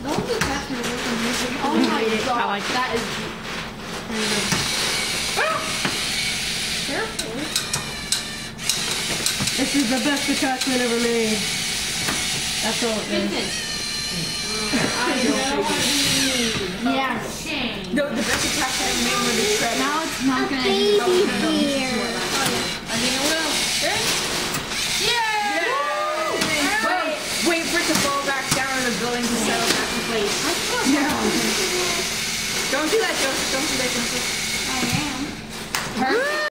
Those are attachments are amazing. Oh my god. I like that is Careful. This is the best attachment ever made. That's all it is. I know what you mean. yes. No, the best attachment ever made with the shredder. Now it's not gonna Baby be bear. I mean, it will.